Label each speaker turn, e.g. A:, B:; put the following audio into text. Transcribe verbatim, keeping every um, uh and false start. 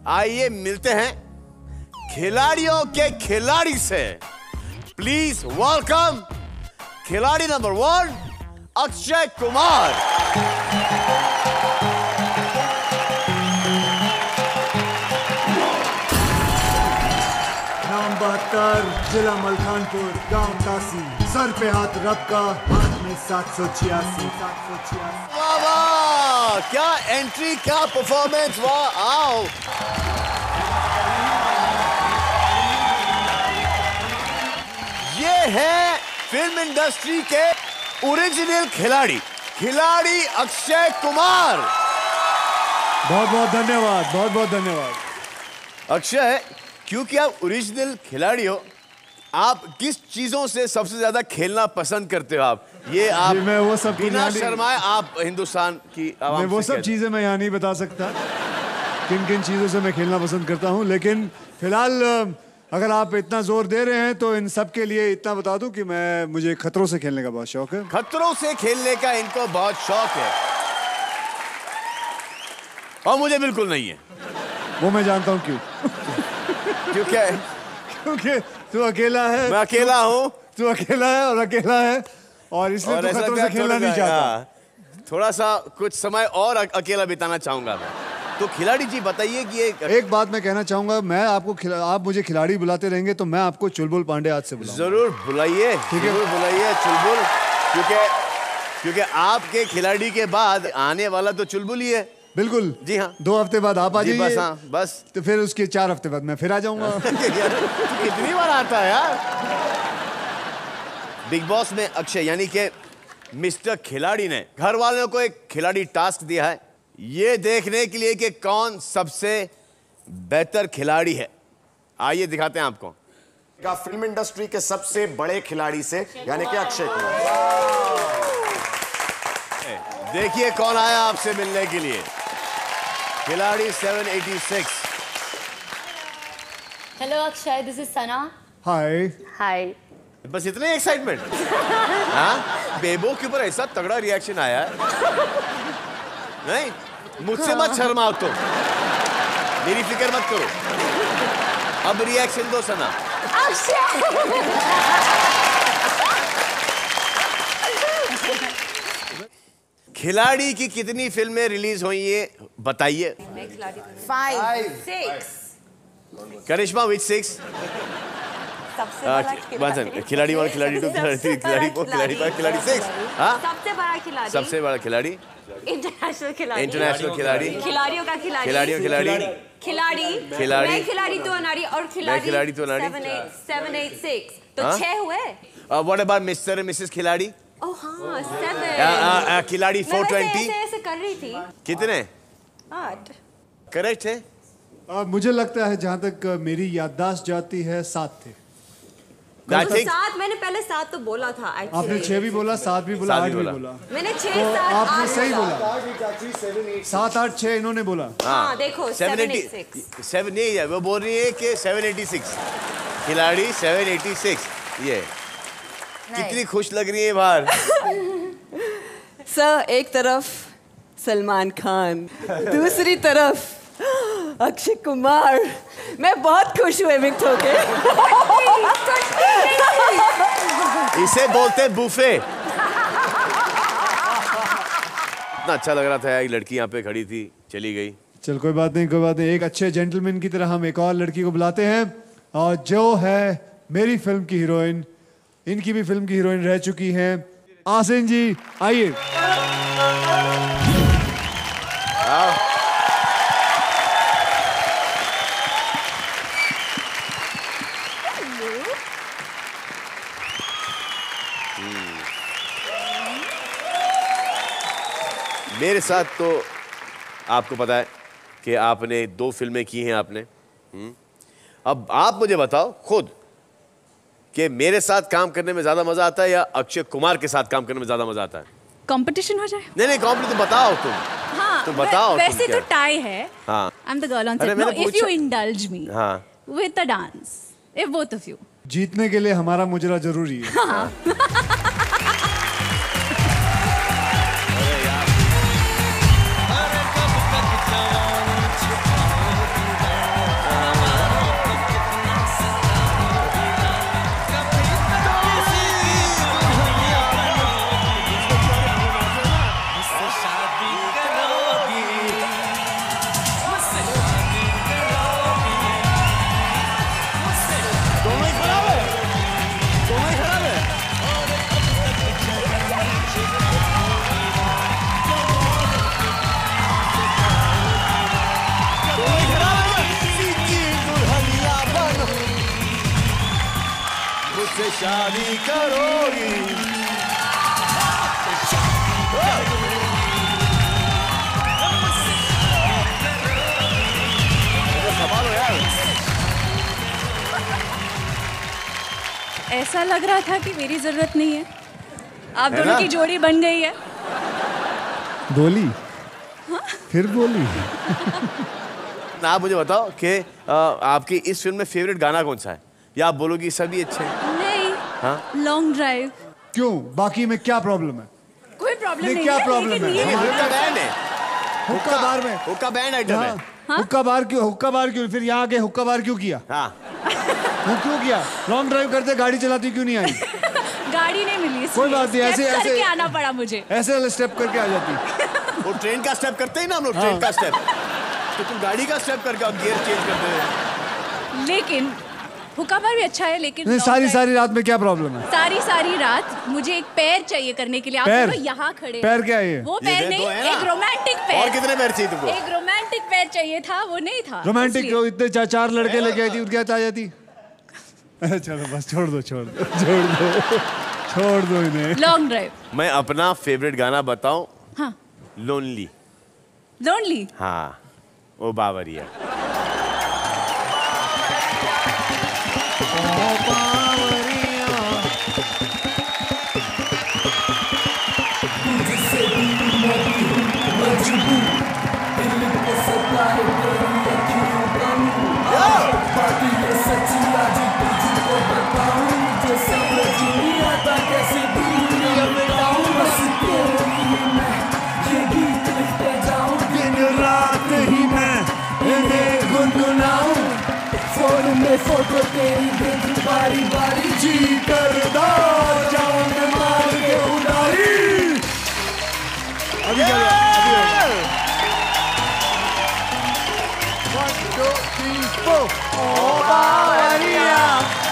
A: आइए मिलते हैं खिलाड़ियों के खिलाड़ी से। प्लीज वेलकम खिलाड़ी नंबर वन अक्षय कुमार।
B: नाम बहत्तर, जिला मलखानपुर, गांव काशी, सर पे हाथ रब का, हाथ में सात सौ छियासी।
A: वाह वाह, क्या एंट्री, क्या परफॉर्मेंस, वाह। आओ ये है फिल्म इंडस्ट्री के ओरिजिनल खिलाड़ी, खिलाड़ी अक्षय कुमार।
B: बहुत बहुत धन्यवाद, बहुत बहुत धन्यवाद।
A: अक्षय, क्योंकि आप ओरिजिनल खिलाड़ी हो, आप किस चीजों से सबसे ज्यादा खेलना पसंद करते हो? आप ये आप
B: मैं वो सब
A: बिना शर्माए आप हिंदुस्तान की आवाम
B: मैं वो सब चीजें मैं यहाँ नहीं बता सकता किन किन चीजों से मैं खेलना पसंद करता हूँ, लेकिन फिलहाल अगर आप इतना जोर दे रहे हैं तो इन सब के लिए इतना बता दूं कि मैं मुझे खतरों से खेलने का बहुत शौक है।
A: खतरों से खेलने का इनको बहुत शौक है और मुझे बिल्कुल नहीं है।
B: वो मैं जानता हूँ क्यों।
A: क्यों क्या है?
B: क्योंकि तू अकेला है।
A: मैं अकेला हूँ।
B: तू अकेला है और अकेला है और इसलिए तू खतरों से खेलना नहीं चाहता।
A: थोड़ा सा कुछ समय और अकेला बिताना चाहूंगा मैं। तो खिलाड़ी जी बताइए कि एक
B: एक बात मैं कहना चाहूंगा, मैं आपको आप मुझे खिलाड़ी बुलाते रहेंगे तो मैं आपको चुलबुल पांडे आज से बुलाऊंगा।
A: जरूर बुलाइए, जरूर बुलाइए चुलबुल, क्योंकि क्योंकि आपके खिलाड़ी के बाद आने वाला तो चुलबुल ही है।
B: बिल्कुल
A: जी हाँ,
B: दो हफ्ते बाद आप आ जाइए।
A: बस हाँ बस,
B: तो फिर उसके चार हफ्ते बाद मैं फिर आ जाऊंगा।
A: कितनी बार आता है यार। बिग बॉस में अक्षय यानी कि मिस्टर खिलाड़ी ने घर वालों को एक खिलाड़ी टास्क दिया है, ये देखने के लिए कि कौन सबसे बेहतर खिलाड़ी है। आइए दिखाते हैं आपको।
C: का फिल्म इंडस्ट्री के सबसे बड़े खिलाड़ी से, यानी कि अक्षय कुमार।
A: देखिए कौन आया आपसे मिलने के लिए, खिलाड़ी सात सौ छियासी।
D: Hello Akshay, this is Sana.
B: Hi
D: hi.
A: बस इतने एक्साइटमेंट? हाँ, बेबो के ऊपर ऐसा तगड़ा रिएक्शन आया है। नहीं, मुझसे मत शर्माओ तुम, मेरी फिक्र मत करो। अब रिएक्शन दो सना। खिलाड़ी की कितनी फिल्में रिलीज हुई ये बताइए।
D: Five, six.
A: Karishma which six?
D: सबसे बड़ा खिलाड़ी।
A: खिलाड़ी और खिलाड़ी टू, खिलाड़ी थ्री, खिलाड़ी फोर, खिलाड़ी फाइव, खिलाड़ी सिक्स। हाँ,
D: सबसे बड़ा खिलाड़ी।
A: सबसे बड़ा खिलाड़ी।
D: इंटरनेशनल खिलाड़ी।
A: इंटरनेशनल खिलाड़ी।
D: खिलाड़ियों का खिलाड़ी।
A: खिलाड़ियों खिलाड़ी।
D: खिलाड़ी।
A: खिलाड़ी।
D: मैं खिलाड़ी तो अनाड़ी और खिलाड़ी।
A: खिलाड़ी तो अनाड़ी।
D: Seven eight seven eight six तो छह हुए।
A: What about mister and Mrs खिलाड़ी?
D: ओह हाँ, सेवन।
A: खिलाड़ी फोर ट्वेंटी।
D: ऐसे ऐसे कर रही थी।
A: कितने?
D: आठ।
A: करेक्ट है।
B: आ, मुझे लगता है जहां तक मेरी याददाश्त जाती है सात थे।
D: सात, मैंने पहले सात तो बोला था।
B: आपने छह भी बोला, सात भी बोला, आठ भी बोला।
D: मैंने छह
B: तो
D: सात
B: आपने सही बोला। सात आठ छह इन्होंने बोला।
D: हाँ देखो, सेवन एटी सिक्स।
A: सेवन नहीं है, वो बोल रही है कि सेवन एटी सिक्स खिलाड़ी सेवन एटी सिक्स। ये कितनी खुश लग रही है बाहर।
E: सर, एक तरफ सलमान खान, दूसरी तरफ अक्षय कुमार। मैं बहुत खुश हुई विक्ट होके।
A: इसे बोलते बुफे। इतना अच्छा लग रहा था यार, लड़की यहाँ पे खड़ी थी, चली गई।
B: चल कोई बात नहीं, कोई बात नहीं। एक अच्छे जेंटलमैन की तरह हम एक और लड़की को बुलाते हैं, और जो है मेरी फिल्म की हीरोइन, इनकी भी फिल्म की हीरोइन रह चुकी हैं, आसिन जी। आइए।
A: मेरे साथ तो आपको पता है कि आपने दो फिल्में की हैं आपने। अब आप मुझे बताओ खुद कि मेरे साथ काम करने में ज्यादा मजा आता है या अक्षय कुमार के साथ काम करने में ज्यादा मजा आता है?
F: कंपटीशन हो जाए।
A: नहीं नहीं, कंपटीशन तो बताओ तुम।
F: हाँ,
A: तो बताओ
F: वैसे
A: तुम
F: तो टाई है।
A: हाँ,
F: I am the girl on
A: अरे
F: सेट।
A: मैंने
F: नो, इफ
A: पूछा-
F: यू इंडल्ज मी
A: हाँ,
F: with the dance, if both of you.
B: जीतने के लिए हमारा मुजरा जरूरी है।
F: हाँ।
A: मुझसे शादी करोगी। संभालो यार।
F: ऐसा लग रहा था कि मेरी जरूरत नहीं है, आप
A: है
F: दोनों
A: ना?
F: की जोड़ी बन गई है।
B: बोली फिर बोली।
A: आप मुझे बताओ कि आ, आपकी इस फिल्म में फेवरेट गाना कौन सा है, या आप बोलोगी सभी अच्छे हैं?
F: नहीं,
A: हाँ?
F: Long drive.
B: क्यों, बाकी में क्या प्रॉब्लम है?
F: कोई प्रॉब्लम
B: नहीं,
F: नहीं
B: क्या
F: है,
B: प्रॉब्लम
F: लेकिन
B: है?
F: ये-
A: ये हुक्का बैंड है,
B: हुक्का बार में
A: हुक्का बैंड आइटम है।
B: हाँ, हुक्का बार क्यों, हुक्का बार क्यों, फिर यहाँ आके हुक्का बार क्यों किया?
A: हाँ,
B: वो क्यों किया? लॉन्ग ड्राइव करते गाड़ी चलाती क्यों नहीं आई?
F: गाड़ी नहीं मिली, इसलिए
B: कोई बात नहीं,
F: step
B: ऐसे- ऐसे-
F: करके आना पड़ा मुझे।
B: ऐसे स्टेप करके आ जाती।
A: वो ट्रेन का स्टेप करते ही ना हम लोग, ट्रेन
B: हाँ।
A: का स्टेप, तो तुम गाड़ी का स्टेप करके आप गियर चेंज करते हो।
F: लेकिन हुक्का बार भी अच्छा है, लेकिन
B: नहीं,
F: long
B: सारी
F: drive-
B: सारी रात में क्या प्रॉब्लम है?
F: सारी सारी रात मुझे एक पैर चाहिए करने के लिए। आप
B: पैर?
F: दोनों यहाँ खड़े
B: पैर क्या है ये?
F: वो
A: ये
F: पैर
A: दे
F: नहीं,
A: दो है ना?
F: एक रोमांटिक पैर।
A: और कितने पैर चाहिए तुमको?
F: एक रोमांटिक पैर चाहिए था, वो नहीं था।
B: रोमांटिक
F: इसलिए।
B: इतने चार चार लड़के लेके आई थी, उनके आ जाती। चलो बस छोड़ दो, छोड़ दो, छोड़ दो, छोड़ दो इन्हें।
F: Long drive.
A: मैं अपना फेवरेट गाना बताऊं?
F: हाँ,
A: लोनली।
F: लोनली।
A: हाँ, वो बावरिया।
B: दिन रात ही मैं इन्हें गुनगुनाऊं, फोन में फोटो तेरी देख बारी बारी, जी करदा जाऊं मैं मार के उड़ारी। अभी क्या हुआ? अभी हो गया। One, two, three, four. ओ बावरिया